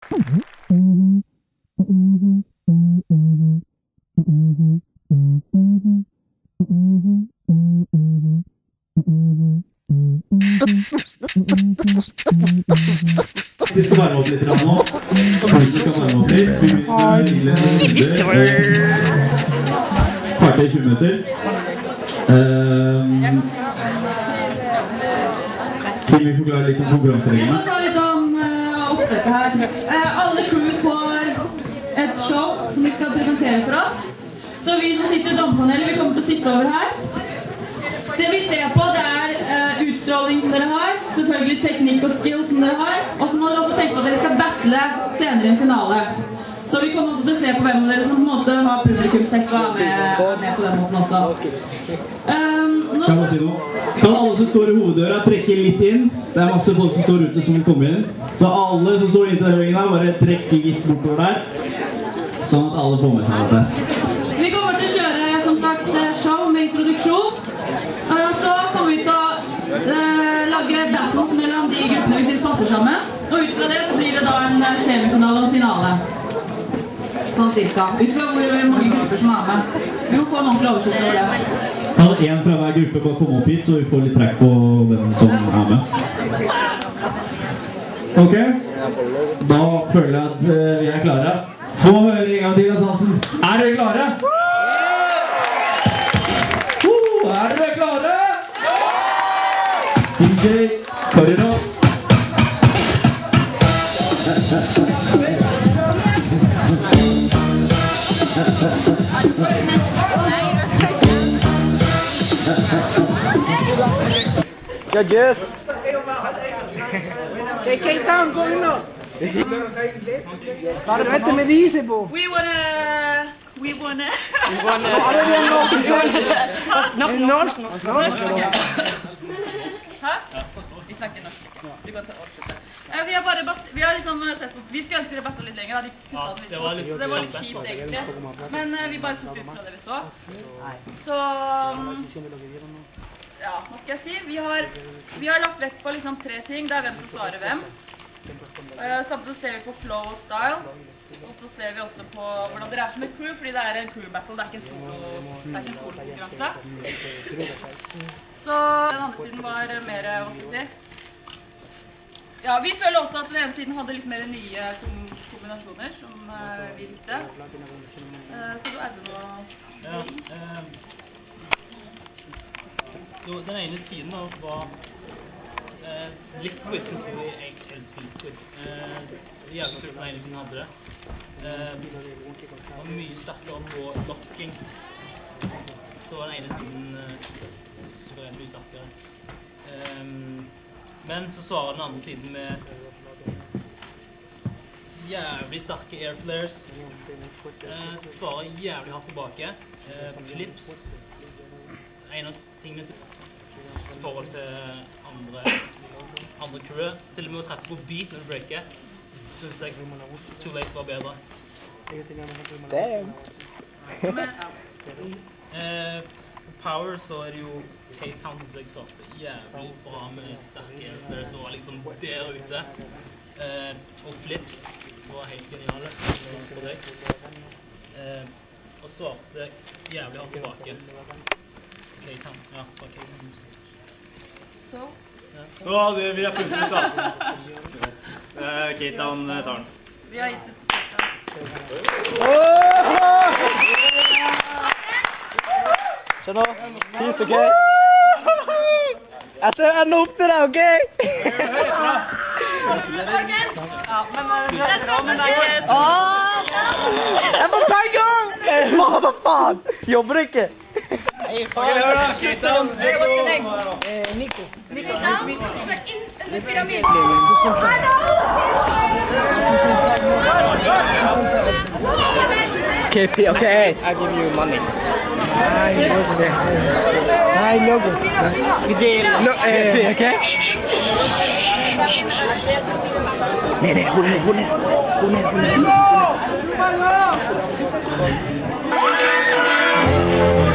Vi skal varme opp litt nå. Vi skal varme opp litt. Vi Kvarter 20 minutter. Kan vi forklare litt om konkurransereglene? Jeg skal ta litt om oppsettet her. Alle crew får et show som vi skal presentere for oss. Så vi som sitter i dommerpanelet, vi kommer til å sitte over her. Det vi ser på, det er utstråling som dere har, selvfølgelig teknikk og skill som dere har, og så må dere også tenke på at dere skal battle senere i en finale. Så vi kommer også til å se på hvem av dere som på en måte har publikumstekk og er med på den måten også. Kan man si noe? Kan alle som står i hoveddøra trekke litt inn? Det er masse folk som står ute som vil komme inn. Så alle som står inntil den veggen her, bare trekke litt bortover der, sånn at alle får med seg dette. Vi kommer til å kjøre, som sagt, show med introduksjon. Så kommer vi til å lage battles mellom de gruppene vi synes passer sammen. Og ut fra det så blir det da en semifinale og finale. Sånn cirka. Ut fra hvor mange grupper som er med. Vi må få en ordentlig oversikt over det. Kan en fra hver gruppe bare komme opp hit, så vi får litt trekk på hvem som er med. Ok? Da føler jeg at vi er klare. Få høre en gang til, Hansen. Er dere klare? Er dere klare? DJ, Karina. Judges. Hey, K-Town, gå inn nå. Hva er det dette med disse på? We wanna... Hæ? Vi snakker norsk. Du kan ta oppsette. Vi har liksom sett på... Vi skulle ønske det battle litt lenger, da. De puttet den litt så det var litt kjipt egentlig. Men vi bare tok det ut fra det vi så. Så... Ja, hva skal jeg si? Vi har lagt vekt på liksom 3 ting. Det er hvem som svarer hvem. Samtidig ser vi på flow og style. Og så ser vi også på hvordan dere er som et crew, fordi det er en crew battle, det er ikke en solo-konkurranse. Så den andre siden var mer, hva skal vi si? Ja, vi føler også at den ene siden hadde litt mer nye kombinasjoner som vi likte. Skal du adde noe? Den ene siden var Liquid, synes jeg elsker Liquid. Jævlig kult den ene siden hadde det. Det var mye sterkere på locking. Så var den ene siden suverent mye sterkere. Men så svarer den andre siden med jævlig sterke airflares. Svarer jævlig hardt tilbake. Flips. En av tingene i forhold til andre crewet. Til og med å treffe på beat når du breaker. Synes jeg Too Late var bedre. Damn! Power så er det jo K-Town som jeg svarte jævlig bra med sterke airflares som var liksom der ute. Og flips som var helt geniale for deg. Og svarte jævlig hardt tilbake. K-Town, ja, fra K-Town. Så det vi har funnet ut da. K-Town tar den. vi har gitt det til Så nå, peace, ok? Jeg ser enda opp til deg, ok? Ja, men Jeg får penger! Hva faen? Jobber du ikke? Hør da, K-Town! Nico. K-Town, du skal inn under pyramiden. KP, okay, I give you money. Nei, no good. Vi deler. No, okay? Nej, hold ned.